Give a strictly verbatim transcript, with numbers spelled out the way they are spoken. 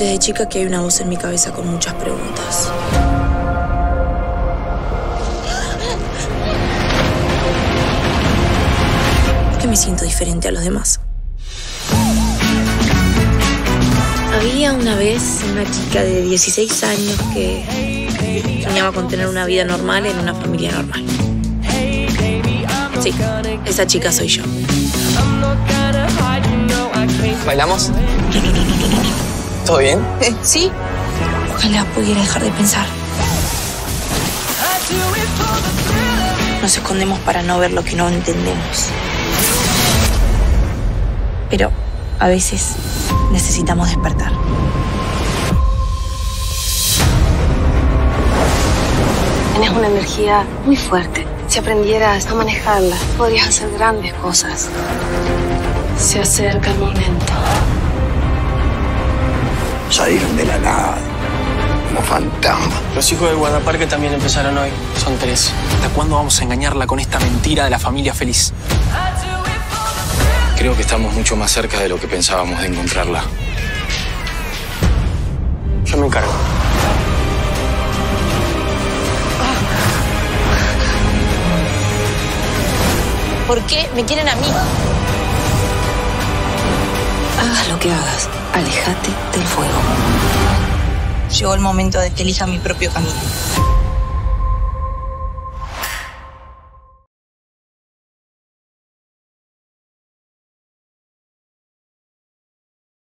Desde chica que hay una voz en mi cabeza con muchas preguntas. ¿Por qué me siento diferente a los demás? Había una vez una chica de dieciséis años que soñaba con tener una vida normal en una familia normal. Sí, esa chica soy yo. ¿Bailamos? ¿Todo bien? Eh, sí. Ojalá pudiera dejar de pensar. Nos escondemos para no ver lo que no entendemos. Pero a veces necesitamos despertar. Tienes una energía muy fuerte. Si aprendieras a manejarla, podrías hacer grandes cosas. Se acerca el momento. Salieron de la nada, como fantasmas. Los hijos del guardaparque también empezaron hoy. Son tres. ¿Hasta cuándo vamos a engañarla con esta mentira de la familia feliz? Creo que estamos mucho más cerca de lo que pensábamos de encontrarla. Yo me encargo. ¿Por qué me quieren a mí? Hagas lo que hagas, aléjate del fuego. Llegó el momento de que elija mi propio camino.